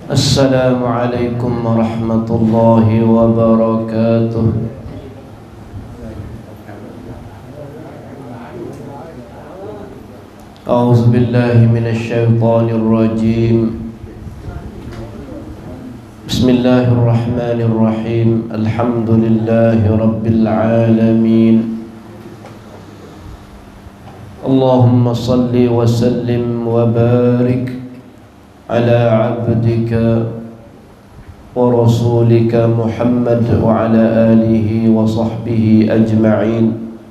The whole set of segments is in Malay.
السلام عليكم ورحمة الله وبركاته. أعوذ بالله من الشيطان الرجيم. بسم الله الرحمن الرحيم. الحمد لله رب العالمين. اللهم صل وسلم وبارك على عبدك ورسولك محمد وعلى آله وصحبه أجمعين.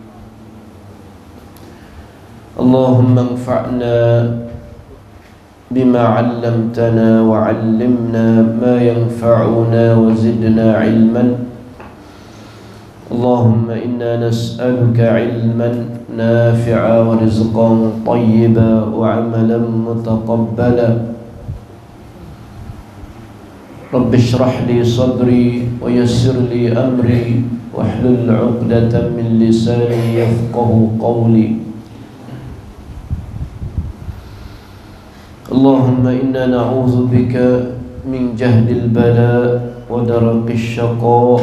اللهم انفعنا بما علمتنا وعلمنا ما ينفعنا وزدنا علما. اللهم إنا نسألك علما نافعا ورزقا طيبا وعملا متقبلا. رب اشرح لي صدري ويسر لي أمري واحلل عقدة من لساني يفقه قولي. اللهم إنا نعوذ بك من جهد البلاء ودرك الشقاء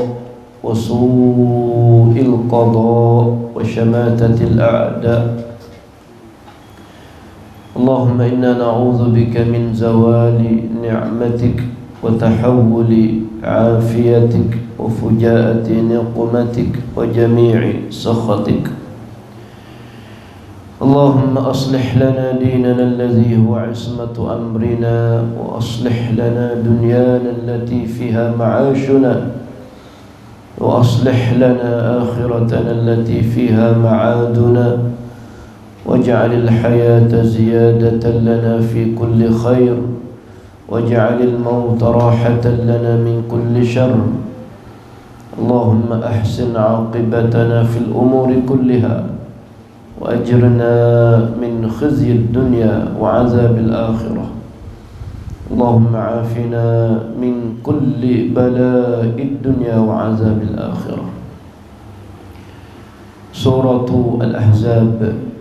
وسوء القضاء وشماتة الأعداء. اللهم إنا نعوذ بك من زوال نعمتك وتحول عافيتك وفجاءة نقمتك وجميع سخطك. اللهم أصلح لنا ديننا الذي هو عصمة أمرنا، وأصلح لنا دنيانا التي فيها معاشنا، وأصلح لنا آخرتنا التي فيها معادنا، واجعل الحياة زيادة لنا في كل خير، واجعل الموت راحة لنا من كل شر. اللهم أحسن عاقبتنا في الأمور كلها، وأجرنا من خزي الدنيا وعذاب الآخرة. اللهم عافنا من كل بلاء الدنيا وعذاب الآخرة. سورة الأحزاب.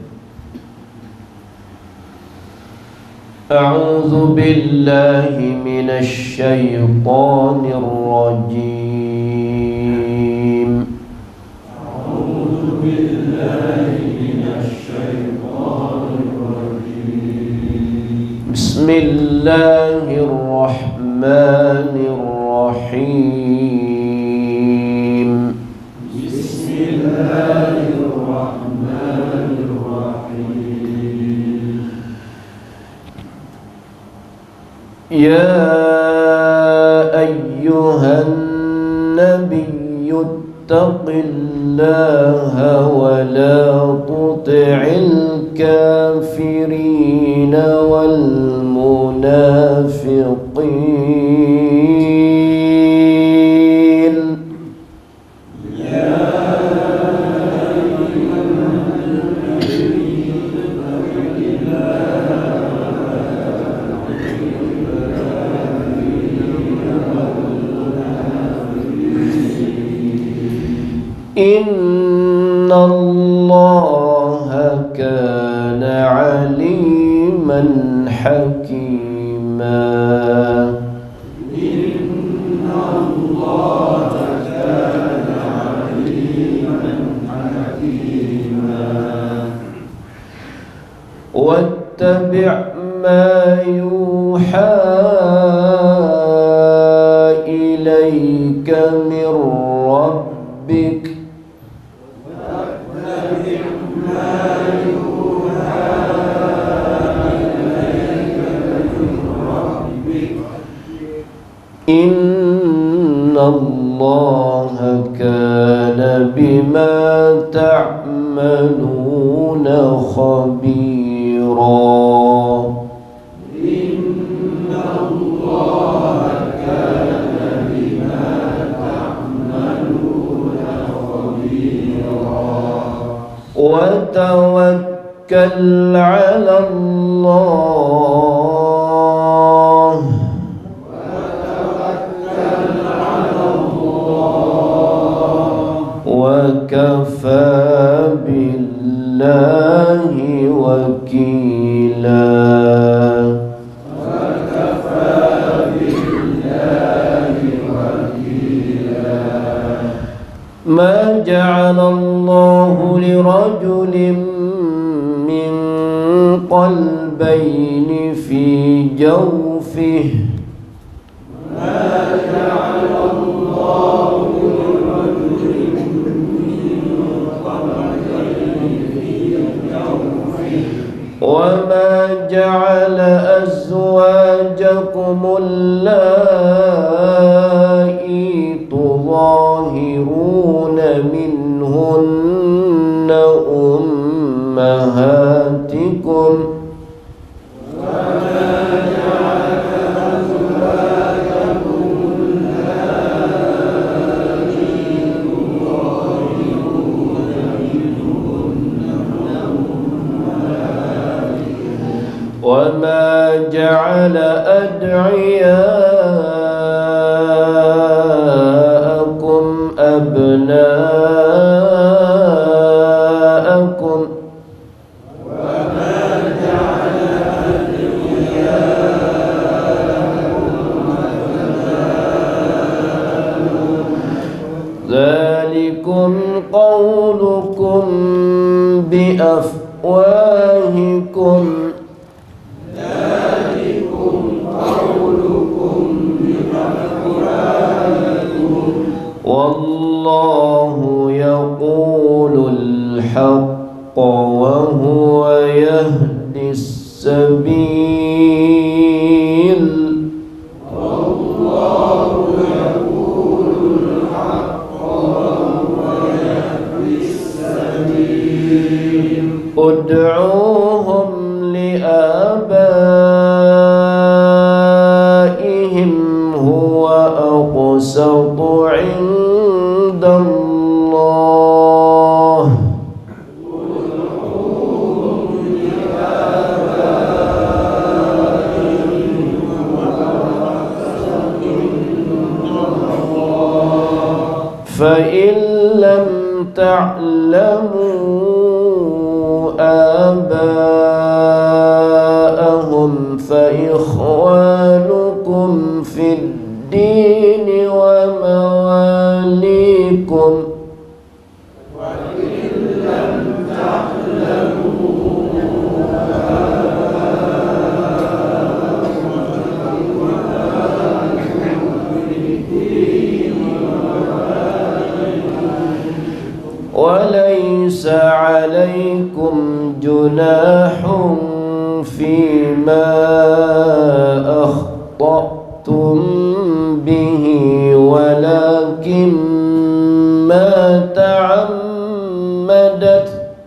أعوذ بالله من الشيطان الرجيم. أعوذ بالله من الشيطان الرجيم. بسم الله الرحمن الرحيم. بسم الله الرحمن الرحيم. يا أيها النبي اتق الله ولا تطع الكافرين والمنافقين. إن الله كان عليما حكيما. إن الله كان عليما حكيما. واتبع ما يوحى إليك من ربك. إن الله كان بما تعملون خبيرا. إن الله كان بما تعملون خبيرا. وتوكل على الله. وكفى بالله وكيلا. وكفى بالله ما جعل الله لرجل من قلبين في جوفه ما جعل الله لرجل من قلبين في جوفه وما جعل أزواجكم اللائي تظاهرون منهن أمهاتكم وما جعل أزواجكم اللائي تظاهرون منهن أمهاتكم وما جعل أدعياءكم أبناءكم وما جعل أدعياءكم أبناءكم ذلكم قولكم بأفواهكم والله يقول الحق وهو يهدي السبيل والله يقول الحق وهو يهدي السبيل ادعوهم لآبائهم هو أقسط عند الله فإن لم تعلموا آباءهم فإخوانكم في الدين ومواليكم وإن لم تعلموا وليس عليكم جناح فيما أخطأتم به ولكن ما تعمدت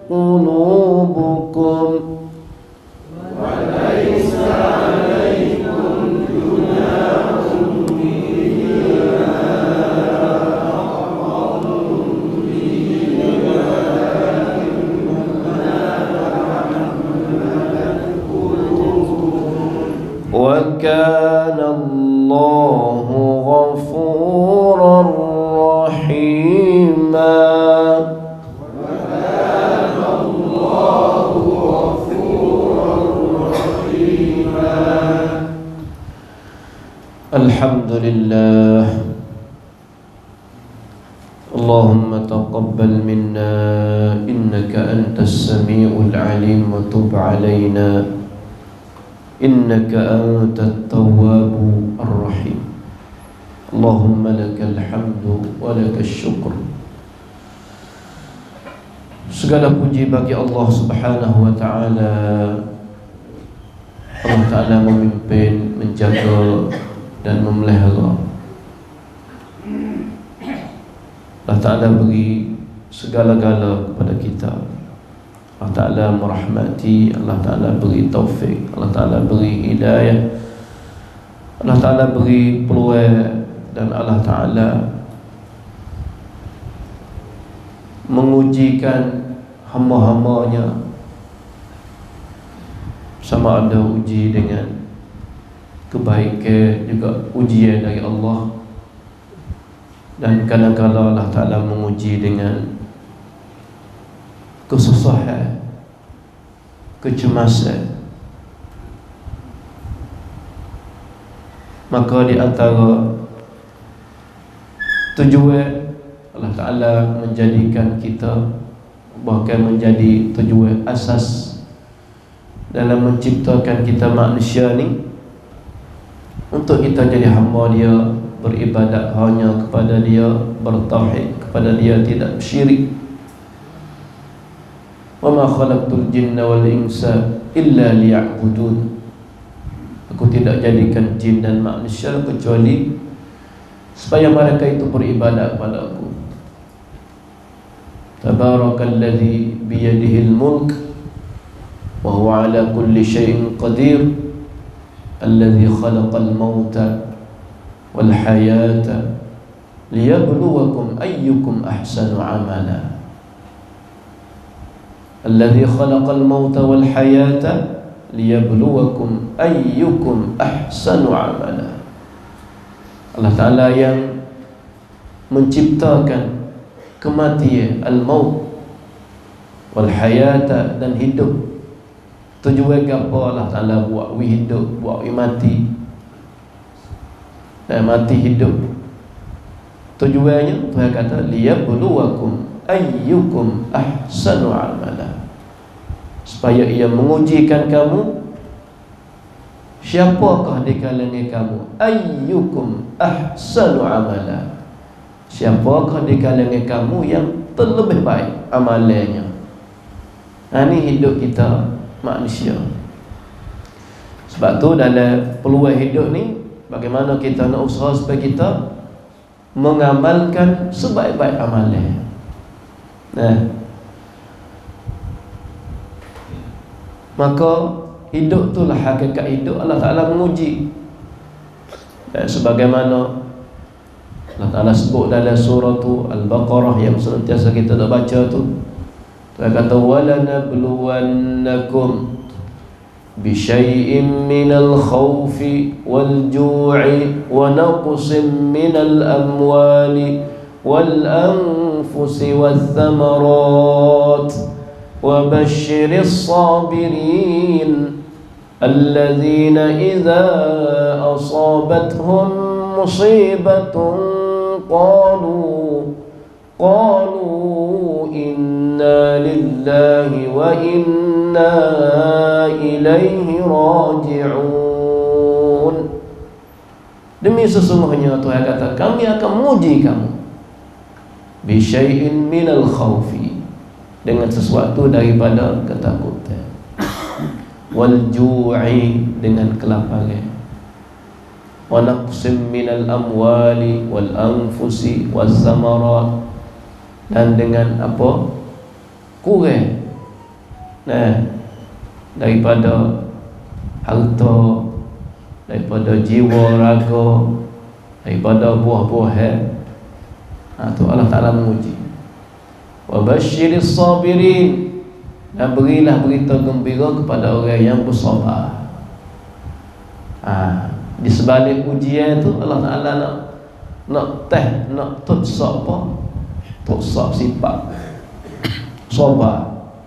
قلوبكم وليس عليكم جناح فيما أخطأتم به ولكن ما تعمدت قلوبكم وكان الله غفورا رحيما وكان الله غفورا رحيما الحمد لله اللهم تقبل منا إنك أنت السميع العليم وتب علينا إنك أنت التواب الرحيم اللهم لك الحمد ولك الشكر. Segala puji bagi Allah Subhanahu wa taala. Allah Taala memimpin, menjaga dan memelihara. Allah Taala beri segala-gala kepada kita. Allah Ta'ala merahmati, Allah Ta'ala beri taufik, Allah Ta'ala beri hidayah, Allah Ta'ala beri peluang, dan Allah Ta'ala mengujikan hamba-hambanya, sama ada uji dengan kebaikan, juga ujian dari Allah, dan kadang-kadang Allah Ta'ala menguji dengan kesusahan, kecemasan. Maka di antara tujuan Allah Ta'ala menjadikan kita, bahkan menjadi tujuan asas dalam menciptakan kita manusia ni, untuk kita jadi hamba Dia, beribadat hanya kepada Dia, bertauhid kepada Dia, tidak syirik. Wa ma khalaqtul jinna wal insa illa liya'budun. Aku tidak jadikan jin dan manusia kecuali supaya mereka itu beribadat kepada aku. Tabarakalladzi biyadihil mulk wa huwa ala kulli syai'in qadir, alladzi khalaqal mauta wal hayata liyabluwakum ayyukum ahsanu amala. Alladzi khalaqal mauta wal hayata liyabluwakum ayyukum ahsanu amala. Allah Ta'ala yang menciptakan kematian, al-maut wal hayata, dan hidup. Tujuan apa Allah Ta'ala buat we hidup, buat we mati, dan mati hidup? Tujuannya Tuhan kata liyabluwakum ayyukum ahsanu amala, supaya Ia mengujikan kamu, siapakah di kalangan kamu, ayyukum ahsanu amala, siapakah di kalangan kamu yang terlebih baik amalannya. Ini hidup kita manusia. Sebab tu dalam peluang hidup ni, bagaimana kita nak usaha supaya kita mengamalkan sebaik-baik amalan. Maka hidup itulah hakikat hidup. Allah Ta'ala menguji. Dan sebagaimana Allah Ta'ala sebut dalam surah Al-Baqarah yang senantiasa kita dah baca tu, Dia kata walanabluwannakum bisyai'in minal khawfi wal ju'i wa naqsin minal amwali wal anfusi wath thamarat wa basyiris sabirin alladzina idza asabathum musibatun qalu inna lillahi wa inna ilaihi raji'un. Demi sesungguhnya Tuhan kata, kami akan menguji kamu bisyai'in minal khawfi, dengan sesuatu daripada ketakutan, wal ju'i, dengan kelaparan, wa naqsim minal amwali wal anfusi waz zamarat, dan dengan apa? Kurang daripada harta, daripada jiwa raga, daripada buah-buahan. Tu Allah Ta'ala menguji. Wa basyiris sabirin, dan berilah berita gembira kepada orang yang bersabar. Di sebalik ujian tu Allah Ta'ala nak tuksa apa? Tuksa sifat sabar.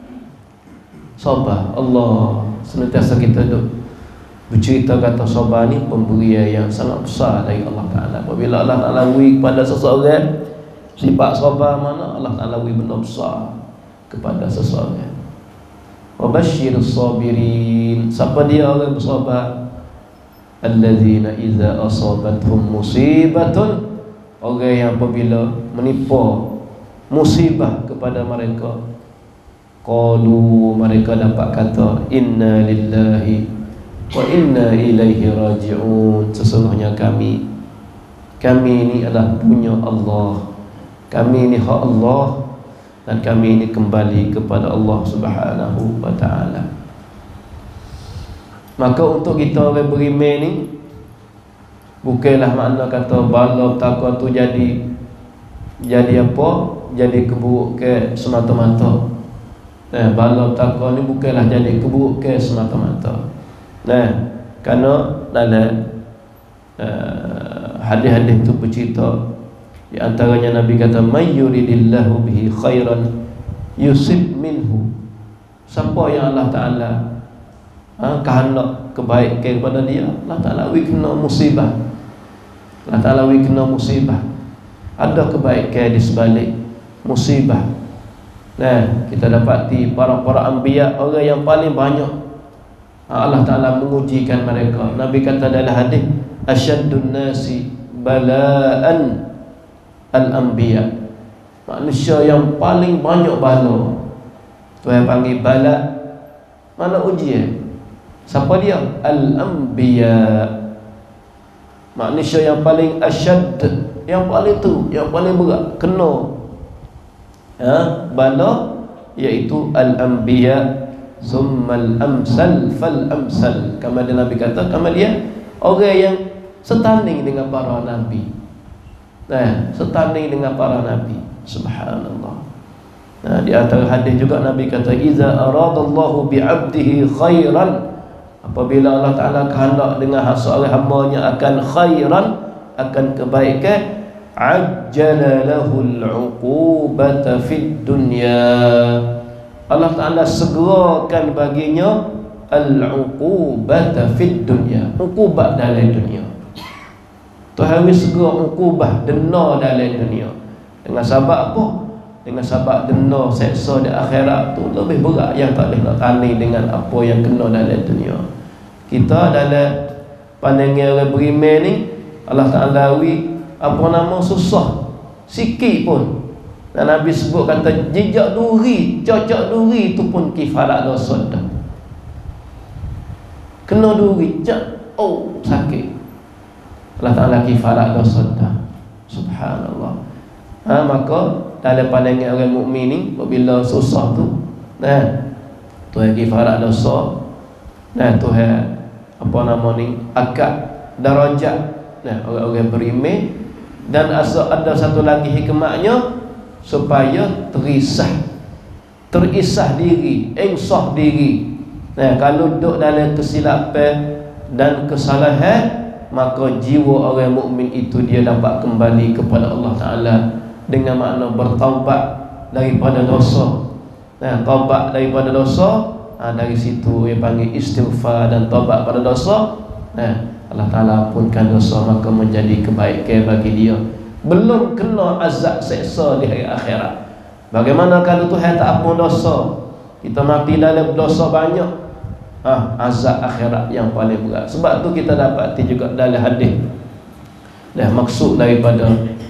Allah senantiasa kita duk bercerita kata sabar ni pemberian yang sangat besar dari Allah Ta'ala. Apabila Allah Ta'ala beri kepada seseorang sifat sabar, mana Allah Ta'ala beri benda besar kepada seseorang. Wa basyiris sabirin, siapa dia orang bersabar? Alladzina idza asabathum musibatun, orang yang apabila menimpa musibah kepada mereka, qalu, mereka dapat kata, inna lillahi wa inna ilaihi raji'un, sesungguhnya kami ini adalah punya Allah, kami ini hak Allah, dan kami ini kembali kepada Allah Subhanahu wa ta'ala. Maka untuk kita orang beriman ni, bukanlah makna kata bala takwa tu jadi apa? Jadi keburukan semata-mata. Bala takwa ni bukanlah jadi keburukan semata-mata. Kerana dalam hadis-hadis tu bercerita, di antaranya Nabi kata, may yuridillahu bihi khairan yusib minhu, siapa yang Allah Ta'ala kehendak kebaikan kepada dia, Allah Ta'ala kena musibah. Allah Ta'ala kena musibah. Ada kebaikan di sebalik musibah. Nah, kita dapati para anbiya, orang yang paling banyak Allah Ta'ala mengujikan mereka. Nabi kata dalam hadis, asyaddun nasi bala'an al-anbiya. Manusia yang paling banyak bala, Tuhan panggil bala, mana ujian? Siapa dia? Al-anbiya. Manusia yang paling asyad, yang paling tu, yang paling berat kena bala, iaitu al-anbiya. Summal amsal fal amsal. Kama Nabi kata, kama dia orang yang setanding dengan para nabi. Setanding dengan para nabi. Subhanallah. Di antara hadis juga Nabi kata, iza aradallahu bi'abdihi khairan, apabila Allah Ta'ala kehendak dengan seorang hamba-Nya akan khairan, akan kebaikan, ajjala lahul 'uqubata fid dunya. Allah Ta'ala segerakan baginya al-'uqubata fid dunya, uqubat dalam dunia. Tuhan segera uqubah, dena dalam dunia. Dengan sebab apa? Dengan sebab dena seksa di akhirat tu lebih berat, yang tak boleh nak tanding dengan apa yang kena dalam dunia. Kita dalam pandangan orang beriman ni, Allah Ta'ala susah sikit pun. Dan Nabi sebut kata, jejak duri, cocok duri tu pun kifarat dosa dah. Kena duri, sakit. Allah Ta'ala kifarat dosa dah. Subhanallah. Maka dalam pandangan orang mukmin ni, apabila susah tu, Tuhan kifarat dosa, Tuhan akad darajat orang-orang beriman. Dan ada satu lagi hikmahnya, supaya terisah diri, insaf diri. Kalau duduk dalam kesilapan dan kesalahan, maka jiwa orang mukmin itu dia dapat kembali kepada Allah Ta'ala dengan makna bertaubat daripada dosa. Taubat daripada dosa, dari situ dia panggil istighfar dan taubat pada dosa. Allah Ta'ala ampunkan dosa, maka menjadi kebaikan bagi dia. Belum kena azab seksa di hari akhirat. Bagaimana kalau Tuhan tak ampun dosa, kita mati dalam dosa banyak, azab akhirat yang paling berat. Sebab tu kita dapati juga dalam hadis, maksud daripada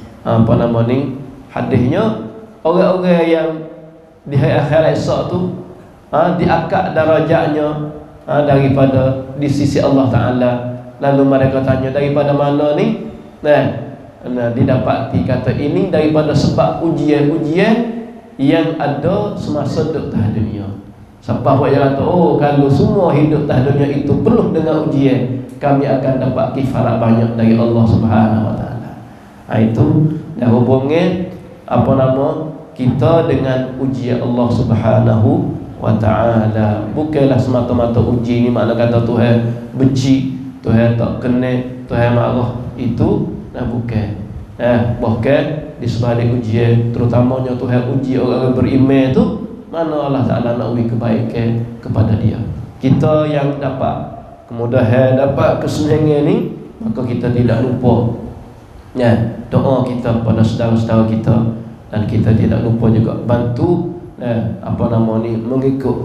hadisnya, orang-orang yang di hari akhirat esok tu diangkat darajatnya daripada di sisi Allah Ta'ala. Lalu mereka tanya, daripada mana ni? Didapati kata, ini daripada sebab ujian-ujian yang ada semasa duduk atas dunia. Siapa buat yang kata, kalau semua hidup atas dunia itu penuh dengan ujian, kami akan dapat kifarat banyak dari Allah Subhanahu Wa Ta'ala. Itu dah hubungan kita dengan ujian Allah Subhanahu Wa Ta'ala. Bukanlah semata-mata uji ni makna kata Tuhan benci, Tuhan tak kena, Tuhan marah. Itu bukan. Bahkan di sebalik ujian, terutamanya Tuhan uji orang-orang beriman tu, mana Allah Ta'ala nak beri kebaikan kepada dia. Kita yang dapat kemudahan, dapat kesenangan ni, maka kita tidak lupa doa kita pada saudara-saudara kita, dan kita tidak lupa juga bantu mengikut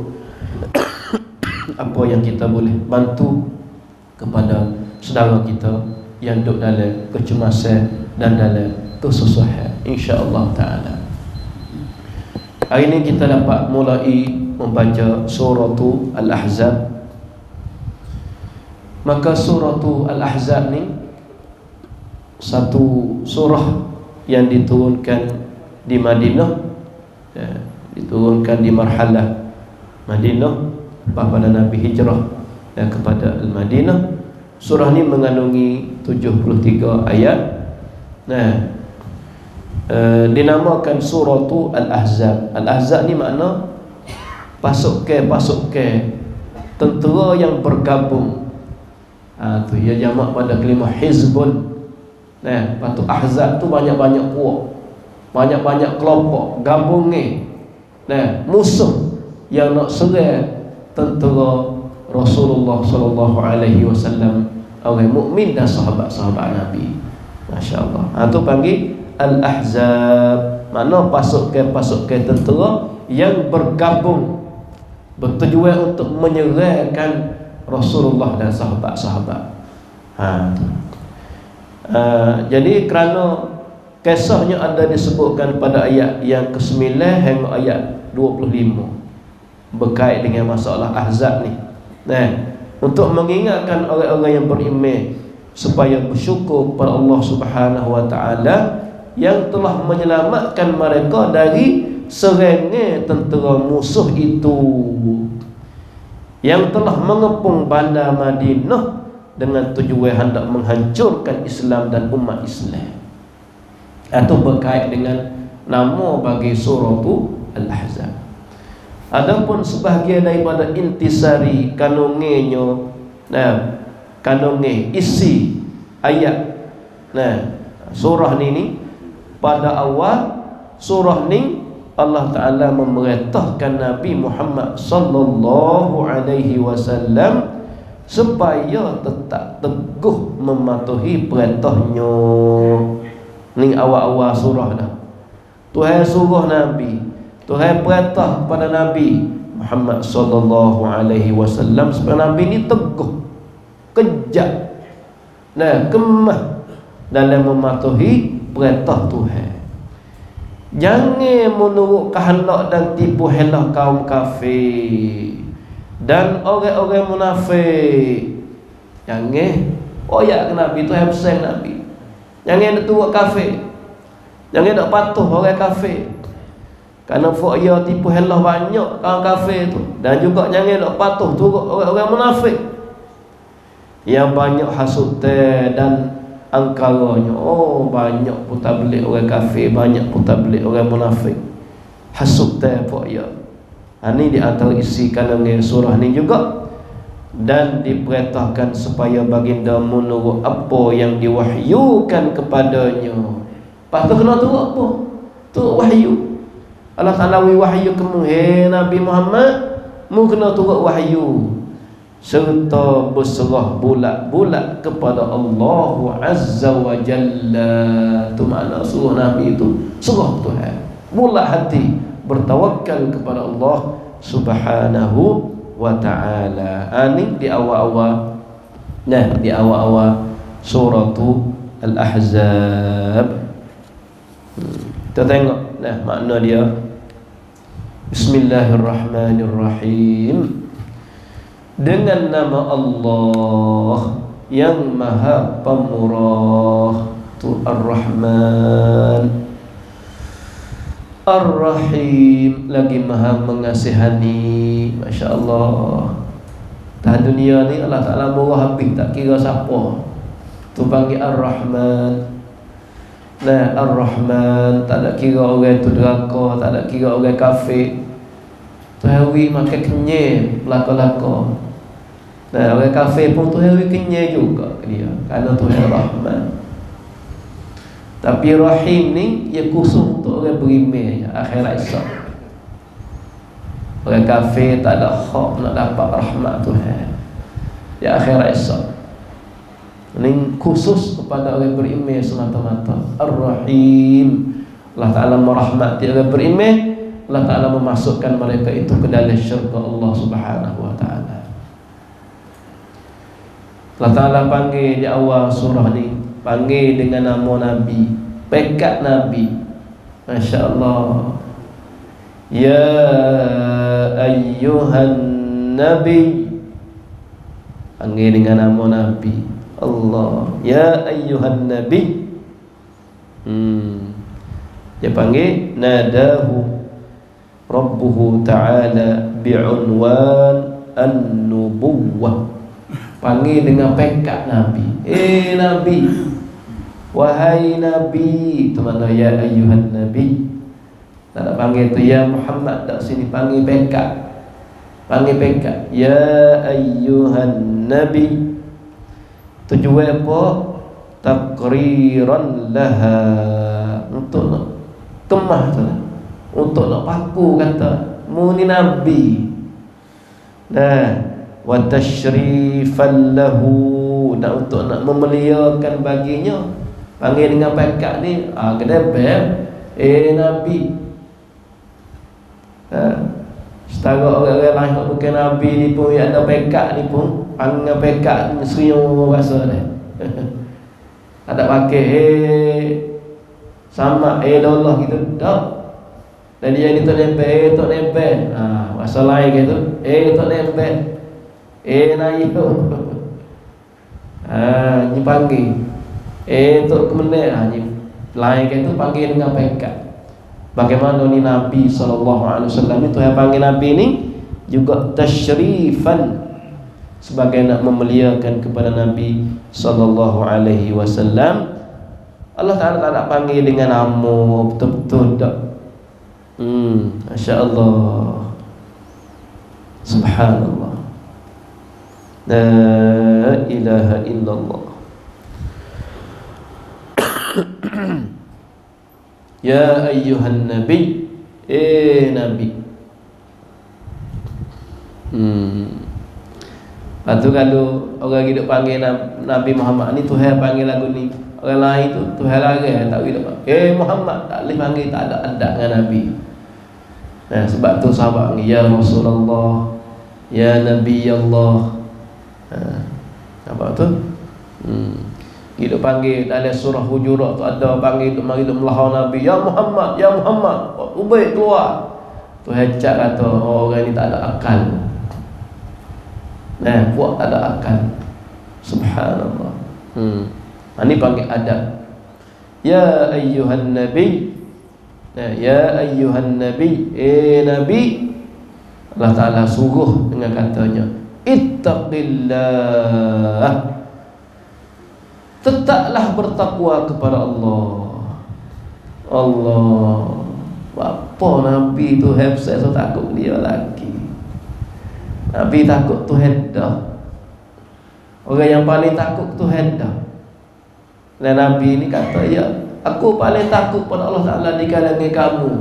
apa yang kita boleh bantu kepada saudara kita yang duduk dalam kecemasan dan dalam kesusahan, insya-Allah Ta'ala. Hari ini kita dapat mulai membaca surah Al-Ahzab. Maka surah Al-Ahzab ni satu surah yang diturunkan di Madinah, diturunkan di marhalah Madinah pada Nabi hijrah kepada Al-Madinah. Surah ni mengandungi 73 ayat. Dinamakan surah Al-Ahzab. Al-Ahzab ni makna pasukan tentera yang bergabung. Tu ia jamak pada kalimah hizbun. Patu ahzab tu banyak-banyak puak, banyak-banyak kelompok gabungnya. Musuh yang nak serang tentera Rasulullah sallallahu alaihi wasallam, orang mukmin dan sahabat-sahabat Nabi. Masya-Allah. Tu panggil Al-Ahzab, mana pasukan-pasukan tentera yang bergabung bertujuan untuk menyerahkan Rasulullah dan sahabat-sahabat. Jadi kerana kisahnya ada disebutkan pada ayat yang ke-9 hingga ayat 25 berkait dengan masalah Ahzab ni. Untuk mengingatkan orang-orang yang beriman supaya bersyukur kepada Allah Subhanahu wa taala yang telah menyelamatkan mereka dari serangan tentera musuh itu yang telah mengepung bandar Madinah dengan tujuan hendak menghancurkan Islam dan umat Islam. Atau berkait dengan nama bagi surah tu Al-Ahzab. Adapun sebahagian daripada intisari kanungennya, kanunge isi ayat surah ni pada awal surah ni Allah Ta'ala memerintahkan Nabi Muhammad sallallahu alaihi wasallam supaya tetap teguh mematuhi perintahnya. Ni awal-awal surah dah. Tuhan suruh Nabi, Tuhan perintah kepada Nabi Muhammad sallallahu alaihi wasallam supaya Nabi ni teguh, kejat, kemah dalam mematuhi perintah Tuhan. Jangan menurut kehendak dan tipu helah kaum kafir dan orang-orang munafik. Jangan oyak ke Nabi, Tuhan pesan Nabi, jangan nak turut kafir, jangan nak patuh orang kafir. Kerana foya tipu helah banyak kaum kafir tu. Dan juga jangan nak patuh turut orang-orang munafik yang banyak hasutan dan angkaranya. Banyak putar belik orang kafir, banyak putar belik orang munafik, hasutan foya. Ini di antara isi kandungan surah ni juga. Dan diperintahkan supaya baginda menurut apa yang diwahyukan kepadanya. Lepas tu kena turut apa? Turut wahyu. Allah Ta'ala wahyu kamu, hey Nabi Muhammad, mu kena turut wahyu serta berserah bulat-bulat kepada Allah Azza wa Jalla. Tu makna suruh Nabi itu serah Tuhan, bulat hati, bertawakal kepada Allah Subhanahu wa ta'ala. Ini di awal-awal di awal-awal surah Al-Ahzab. Kita tengok makna dia. Bismillahirrahmanirrahim. Dengan nama Allah yang Maha Pemurah, tu Ar-Rahman, Ar-Rahim, lagi Maha mengasihani. Masya Allah. Dah dunia ni Allah Ta'ala murah habis, tak kira siapa. Tu panggil Ar-Rahman. Ar-Rahman, tak ada kira orang tu deraka, tak ada kira orang kafir. Tu hari makan kenyai pelaka-laka. Orang kafir pun tu hari kenyai juga dia, kerana tu Ar-Rahman. Tapi Rahim ni ia khusus untuk orang beriman akhirat esok. Orang kafir tak ada hak nak dapat rahmat Tuhan di akhirat esok. Ini khusus kepada orang beriman semata-mata. Ar-Rahim, Allah Ta'ala merahmati orang beriman. Allah Ta'ala memasukkan mereka itu ke dalam syurga Allah Subhanahu wa ta'ala. Allah Ta'ala panggil di awal surah ni, panggil dengan nama Nabi, pekat Nabi. Masya Allah. Ya ayyuhan Nabi, panggil dengan nama Nabi Allah. Ya ayyuhan Nabi. Dia panggil nadahu Rabbuhu ta'ala bi'unwan an-nubuwwah. Panggil dengan pekat Nabi. Nabi, wahai Nabi. Itu makna ya ayyuhan Nabi. Tak nak panggil tu ya Muhammad, tak, sini panggil pekat. Panggil pekat ya ayyuhan Nabi. Tujuan apa? Taqriran laha, untuk nak kemah tu lah, untuk nak paku kata mu ni Nabi. Wa tashrifan lahu, dan untuk nak memeliakan baginya Panggil dengan pekat ni, kedebel. Nabi. Setara orang-orang lain yang bukan Nabi ni pun, yang ada pekat ni pun, panggil pekat ni serius rasa ni. Ada pakai sama Allah gitu tak. Dan dia ni tak nempel, tak nempel. Bahasa lain gitu, tak nempel. Naik tu. Ni panggil. Tak kemenang. Ni lain gitu panggil dengan pekat. Bagaimana ni Nabi SAW itu yang panggil Nabi ni juga tasyrifan, sebagai nak memuliakan kepada Nabi SAW. Allah Ta'ala tak nak panggil dengan nama betul-betul tak. Masya Allah, subhanallah, la ilaha illallah. Ya ayyuhan nabi, Nabi. Lepas tu kalau orang hidup panggil Nabi Muhammad ni, Tuhan panggil lagu ni. Orang lain tu Tuhan larang, tak hidup Muhammad, tak boleh panggil, tak ada adab dengan Nabi. Sebab tu sahabat ni, ya Rasulullah, ya Nabi Allah. Apa tu? Hidup panggil dalam surah Hujurat tu ada panggil tu, mari tu melahau Nabi, ya Muhammad, ya Muhammad. Ubay keluar. Tu hecak kata orang ni tak ada akal. Buat tak ada akal. Subhanallah. Ini panggil adab. Ya ayyuhan nabi. Ya ayyuhan nabi, Nabi. Allah Ta'ala suruh dengan katanya, ittaqillah, tetaplah bertakwa kepada Allah. Allah. Apa Nabi tu hebat, so takut dia lagi. Nabi takut Tuhan dah. Orang yang paling takut Tuhan dah. Dan Nabi ni kata, ya, aku paling takut pada Allah Ta'ala di kalangan kamu.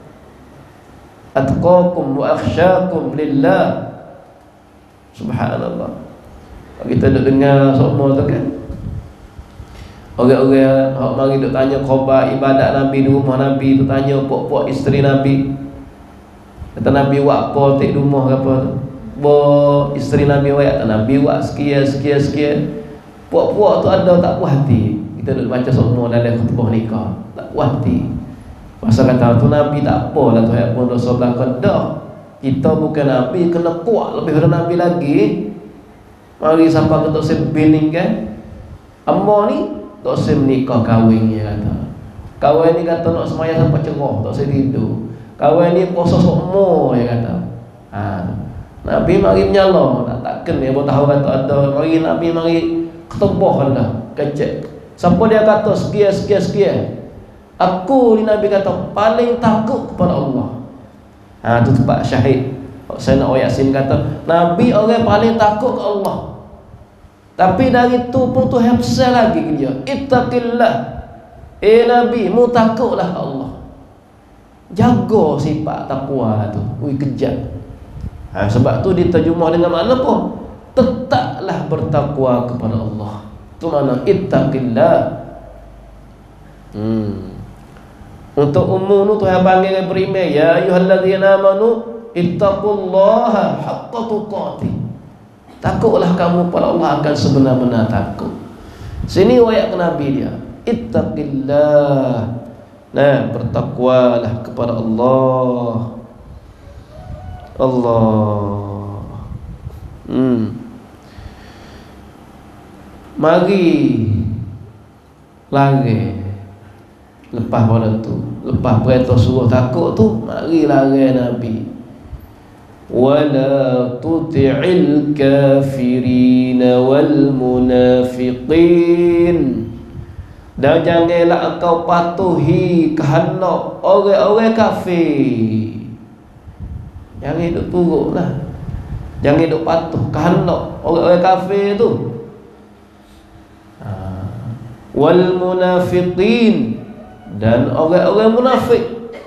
Atqakum wa akhsyakum lillah. Subhanallah. Kita duk dengar semua tu kan, orang-orang mari duk tanya khabar ibadat Nabi di rumah Nabi tu, tanya puak-puak isteri Nabi. Kata Nabi buat apa tek rumah ke apa tu? Isteri Nabi kata Nabi buat sekian. Puak-puak tu ada tak puas hati. Kita duk baca semua dalam khutbah nikah, tak puas hati. Pasal kata tu Nabi tak apalah tu pun dosa belakang dah. Kita bukan Nabi, kena kuat lebih dari Nabi lagi. Mari sampai ke Tok Sim bining kan, amma ni Tok Sim nikah kahwin, dia kata. Kahwin ni kata nak semaya sampai cerah, Tok Sim tidur. Kahwin ni puasa sokmo, dia kata. Nabi mari menyala, takkan dia buat tahu kata ada. Mari Nabi mari ketebah dah, kecek. Siapa dia kata sekian. Aku ni Nabi kata paling takut kepada Allah. Tu tempat syahid. Saya nak Yasin kata Nabi orang paling takut ke Allah. Tapi dari tu pun tu hafsal lagi ke dia, ittaqillah, Nabi mu takutlah Allah. Jaga sifat takwa tu. Kejap. Sebab tu diterjemah dengan makna apa? Tetaplah bertakwa kepada Allah. Tu makna ittaqillah. Untuk umum tu Tuhan panggil beriman, ya ayyuhalladzina amanu ittaqullaha haqqa tuqatih. Takutlah kamu pada Allah akan sebenar-benar takut. Sini ayat ke Nabi dia, ittaqillah. Bertakwalah kepada Allah. Mari lari. Lepas pada tu, lepas perintah suruh takut tu, mari lari Nabi. Wala tuti'il kafirin wal munafiqin. Dan janganlah engkau patuhi kehendak orang-orang kafir. Jangan hidup turut lah. Jangan hidup patuh kehendak orang-orang kafir tu. Wal munafiqin, dan orang-orang munafik.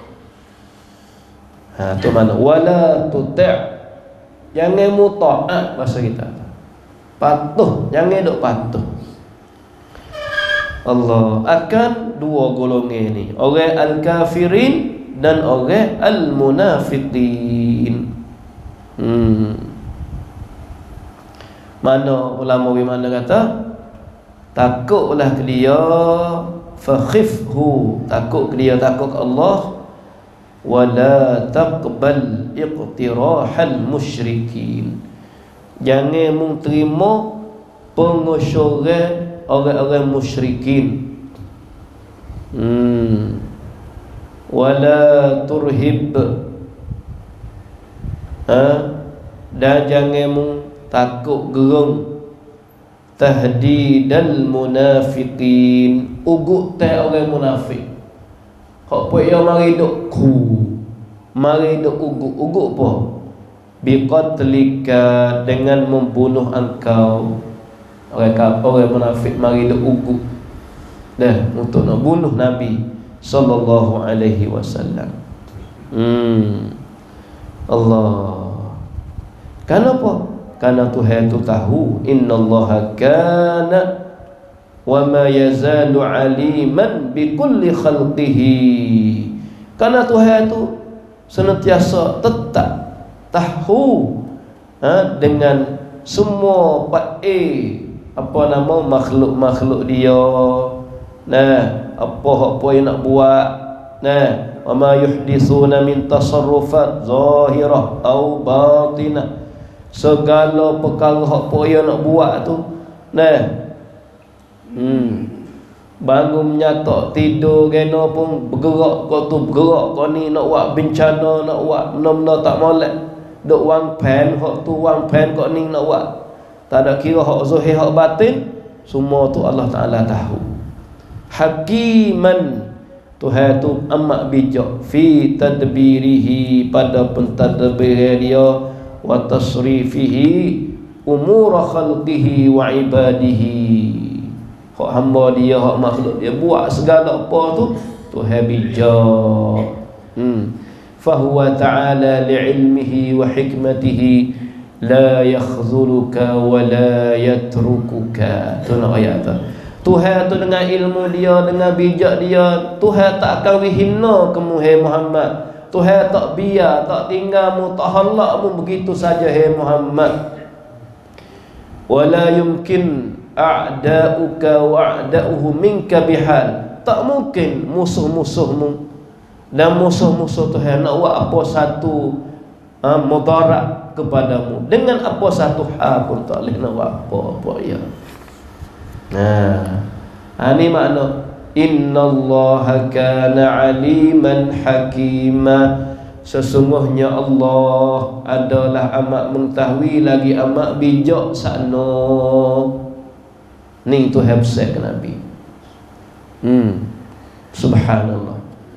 Tu mana? Wala tuti', jangan muta'at bahasa kita. Patuh, jangan duk patuh. Allah akan dua golongan ni, orang al-kafirin dan orang al-munafiqin. Mana ulama mana kata takutlah ke dia, fakhifhu, takut ke dia, takut ke Allah, wala taqbal iqtirahal musyrikin, jangan mung terima pengusyuran orang-orang musyrikin. Wala turhib, dan jangan mung takut gerung tahdidal munafiqin, ugut teh orang munafik. Hak puak dia mari duk mari duk ugut apa? Biqatlika, dengan membunuh engkau. Orang munafik mari duk ugut dah untuk nak bunuh Nabi sallallahu alaihi wasallam. Allah. Kenapa? Karena Tuhan tu tahu, innallaha kana wa ma yazalu aliman bi kulli khalqihi. Karena Tuhan tu senantiasa tetap tahu dengan semua apa nama makhluk-makhluk dia. Apa yang nak buat. Wa ma yuhdithuna min tasarrufat zahirah au batinah, segala perkara apa yang nak buat tu. Bangun menyatak, tidur kena pun bergerak, kau tu bergerak, kau ni nak buat bencana, nak buat benda-benda tak molek, duk wang pen, hak tu wang pen, kau ni nak buat. Tak ada kira hak zahir hak batin, semua tu Allah Ta'ala tahu. Hakiman, Tuhan tu amat bijak, fi tadbirihi, pada pentadbir dia, wa tasrifihi umur khalqihi wa ibadihi. Hak hamba dia, hak makhluk dia buat segala apa tu Tuhan bijak. Fahuwa ta'ala li'ilmihi wa hikmatihi la yakhzuluka wa la yatrukuka. Tu nak ayat tu. Tuhan tu dengan ilmu dia, dengan bijak dia, Tuhan tak akan hina kamu hai Muhammad. Tuhan tak biar, tak tinggalmu, tak halakmu begitu saja hai Muhammad. Wala yumkin a'da'uka wa'da'uhu minka bihal. Tak mungkin musuh-musuhmu dan musuh-musuh Tuhan nak buat apa satu mudarat kepadamu dengan apa satu hal pun tak boleh nak buat apa-apa ya. Ini makna innallaha kana aliman hakima. Sesungguhnya Allah adalah amat mengetahui lagi amat bijak sakno. Ni tu habsat ke Nabi. Subhanallah.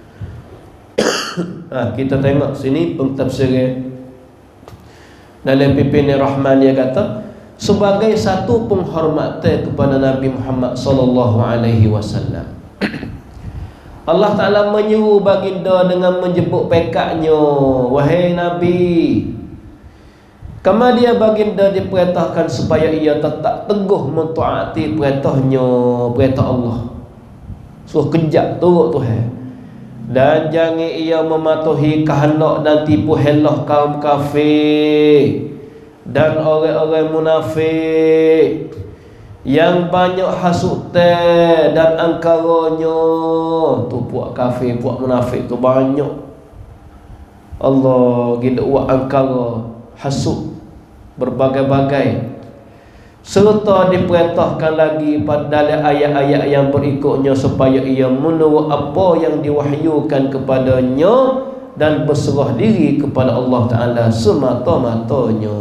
Kita tengok sini pentafsiran dalam pimpinan Rahman, dia kata sebagai satu penghormatan kepada Nabi Muhammad sallallahu alaihi wasallam, Allah Ta'ala menyuruh baginda dengan menyebut pekatnya, wahai Nabi. Kama dia baginda diperintahkan supaya ia tetap teguh mentaati perintahnya, perintah Allah, suruh kejap turut Tuhan, dan jangan ia mematuhi kehendak dan tipu helah kaum kafir dan orang-orang munafik yang banyak hasutan dan angkaranya. Tu puak kafir, puak munafik tu banyak. Allah kita buat angkara, hasud berbagai-bagai. Serta diperintahkan lagi pada ayat-ayat yang berikutnya supaya ia menurut apa yang diwahyukan kepadanya dan berserah diri kepada Allah Ta'ala semata-matanya.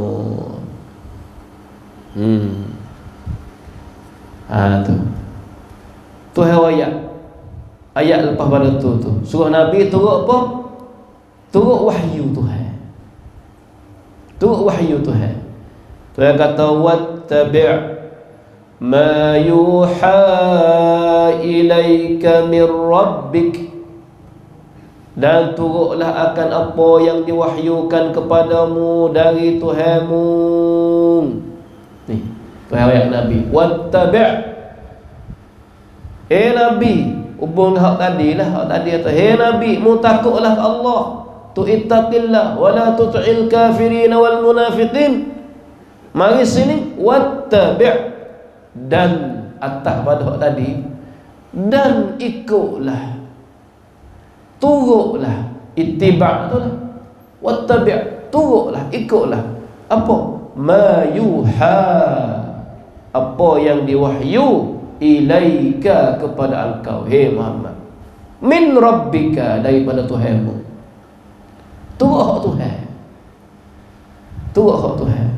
Tu ayat lepas pada tu suruh Nabi turut apa? Turut wahyu Tuhan. Turut wahyu Tuhan. Tuhan kata wattabi' ma yuha ilaika min rabbik, dan turutlah akan apa yang diwahyukan kepadamu dari Tuhanmu. Ni Tuhan ayat Nabi, wattabi', Nabi, hubung hak tadi lah, hak tadi kata, Nabi, mu takutlah Allah, tu ittaqillah wa la tuti'il kafirin wal munafiqin. Mari sini wattabi', dan atas pada hak tadi, dan ikutlah, turutlah, ittiba' tu lah, wattabi', turutlah, ikutlah apa? Ma yuha, apa yang diwahyu, ilaika, kepada engkau, Muhammad, min rabbika, daripada Tuhanmu. Turut hak Tuhan, turut hak Tuhan.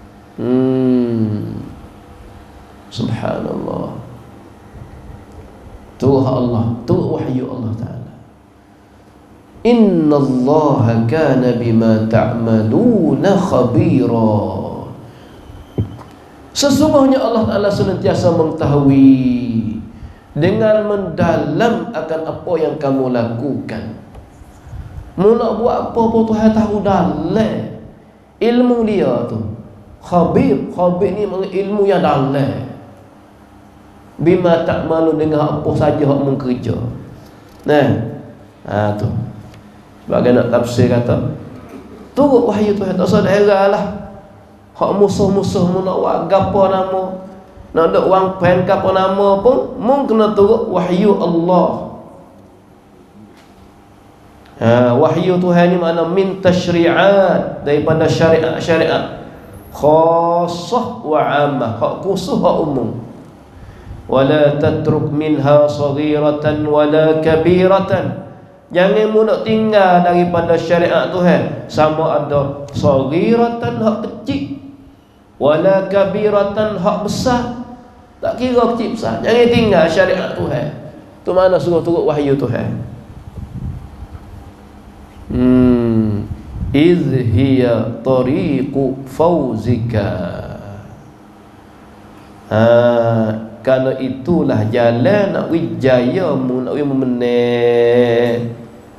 Subhanallah. Turut Allah, turut wahyu Allah Ta'ala. Inna Allah kana bima ta'maluna khabira. Sesungguhnya Allah Ta'ala senantiasa mengetahui dengan mendalam akan apa yang kamu lakukan. Mu nak buat apa pun Tuhan tahu dalam ilmu dia tu. Khabir, khabir ni ilmu yang dalam. Bima ta'malu, dengan apa saja hak mu kerja. Nah, tu. Sebagai nak tafsir kata, turut wahyu Tuhan, tak usah heranlah. Hak musuh-musuh mu nak buat gapo nama, nak dok wang pen gapo nama pun, mu kena turut wahyu Allah. Wahyu Tuhan ni makna min tasyri'at, daripada syariat-syariat, khassah wa 'ammah, hak khusus hak umum. Wala tatruk minha saghiratan wala kabiratan, jangan mu nak tinggal daripada syariat Tuhan, sama ada saghiratan, hak kecil, wala kabiratan, hak besar, tak kira kecil besar, jangan tinggal syariat Tuhan. Tu mana suruh turut wahyu Tuhan. Idh hiya tariqu fawzika, kalau itulah jalan nak wijaya mu, nak memenang.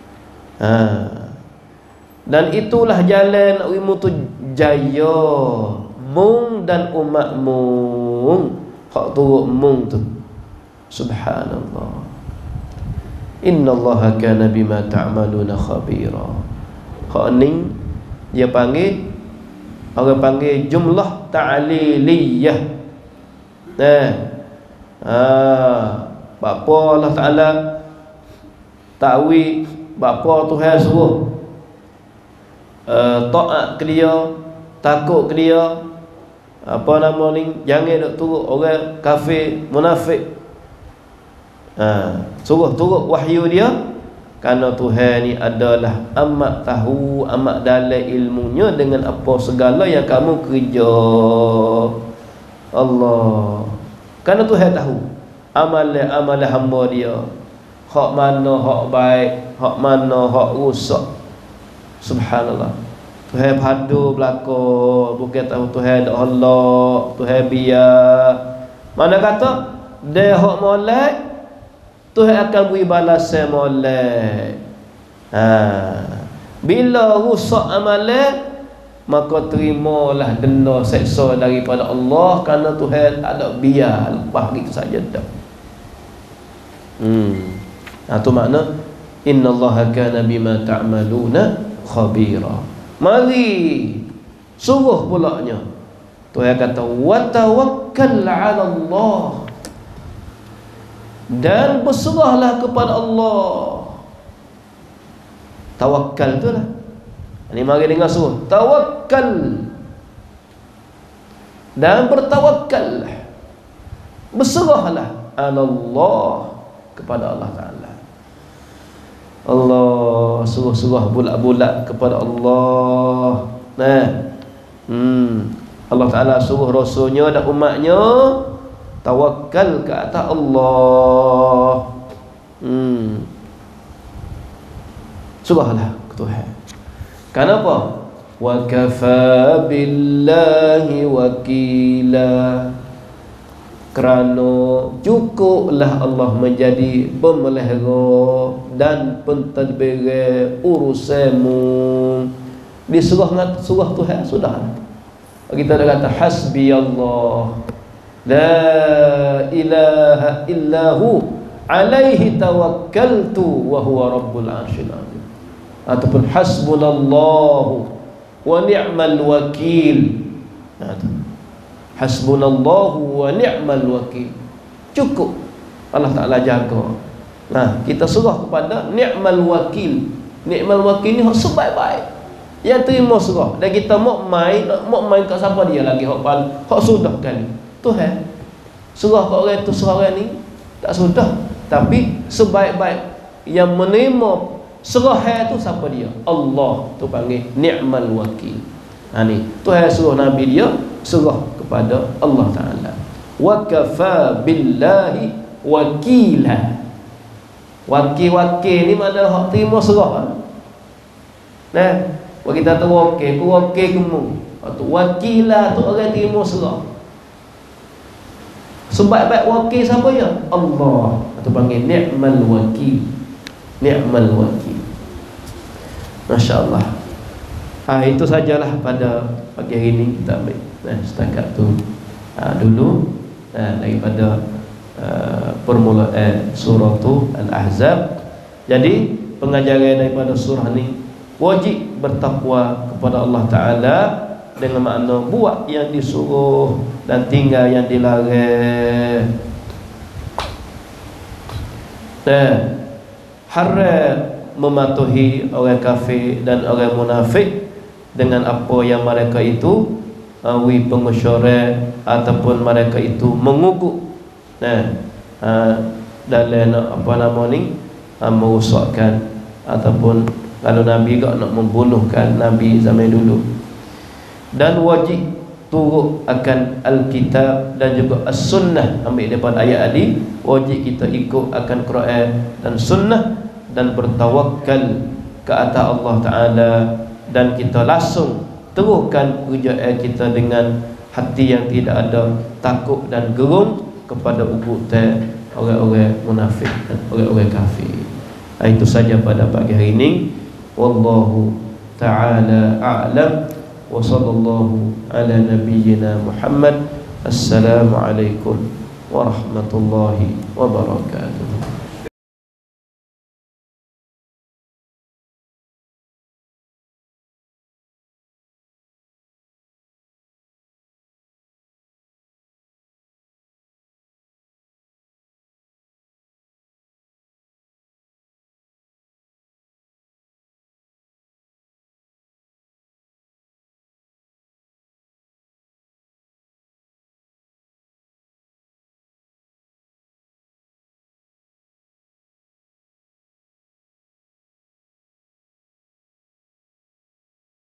Dan itulah jalan nak mu tu jaya, mung dan umat mung, hak turut mung tu. Subhanallah. Innallaha kana bima ta'maluna khabira. Hak ni dia panggil, orang panggil jumlah ta'liliyah. Bapa Allah Ta'ala takwil, bapa Tuhan suruh taat ke dia, takut ke dia, apa nama ni, jangan duk turut orang kafir munafik. Suruh turut wahyu dia, kerana Tuhan ni adalah amat tahu, amat dalam ilmunya dengan apa segala yang kamu kerja. Allah, kerana Tuhan tahu amalan hamba dia, hak mana hak baik, hak mana hak rusak. Subhanallah. Tuhan padu belaka, bukan tahu Tuhan dak halak, Tuhan biar. Mana kata dia hak molek, Tuhan akan beri balasan molek. Bila rusak amalan, maka terimalah denda seksa daripada Allah, kerana Tuhan tak ada biar, lepas gitu saja dah. Itu makna innallaha kana bima ta'maluna khabira. Mari suruh pulaknya Tuhan kata wa tawakkal 'ala Allah, dan berserahlah kepada Allah. Tawakkal tu lah. Ini mari dengar suruh tawakkal, dan bertawakkallah, berserahlah Allah, kepada Allah Ta'ala. Allah suruh-suruh bulat-bulat kepada Allah. Allah Ta'ala suruh rasulnya dan umatnya tawakal ke atas Allah. Surahlah ke Tuhan. Kenapa? Wa kafa billahi wakila, kerana cukuplah Allah menjadi pemelihara dan pentadbir urusanmu. Di surah Tuhan sudah kita dah kata hasbi Allah la ilaha illahu alaihi tawakkaltu wa huwa rabbul arsyil azim, ataupun hasbunallahu wa ni'mal wakil. Hasbunallahu wa ni'mal wakil, cukup Allah Ta'ala jaga. Kita serah kepada ni'mal wakil. Ni'mal wakil ni hak sebaik-baik yang terima serah, dan kita mau main kat siapa dia lagi, hak sudah kali Tuhan. Serah kat orang tu, serah orang ni tak sudah, tapi sebaik-baik yang menerima serah tu siapa dia? Allah. Tu panggil ni'mal wakil. Ni Tuhan suruh Nabi dia serah kepada Allah Ta'ala. Wa kafa billahi wakila. Wakil-wakil ni mana hak terima serah. Kalau kita tu wakil, ku wakil kamu. Wakilah tu orang terima serah. Sebaik-baik wakil siapa ya? Allah. Itu panggil ni'mal wakil. Ni'mal wakil. Masya Allah. Itu sajalah pada pagi hari ini kita ambil setakat tu dulu daripada permulaan surah tu Al-Ahzab. Jadi pengajaran daripada surah ni, wajib bertakwa kepada Allah Ta'ala dengan makna buat yang disuruh dan tinggal yang dilarang. Haram mematuhi orang kafir dan orang munafik dengan apa yang mereka itu pengusyuran ataupun mereka itu mengugut dalam merosakkan, ataupun kalau Nabi gak nak membunuhkan Nabi zaman dulu. Dan wajib turut akan Alkitab dan juga As-Sunnah. Ambil daripada ayat tadi, wajib kita ikut akan Quran dan Sunnah dan bertawakal ke atas Allah Ta'ala, dan kita langsung teruskan kerjaan kita dengan hati yang tidak ada takut dan gerung kepada ugutan orang-orang munafik dan orang-orang kafir. Itu saja pada pagi hari ini. Wallahu ta'ala a'lam wa sallallahu ala nabiyyina Muhammad. Assalamualaikum warahmatullahi wabarakatuh.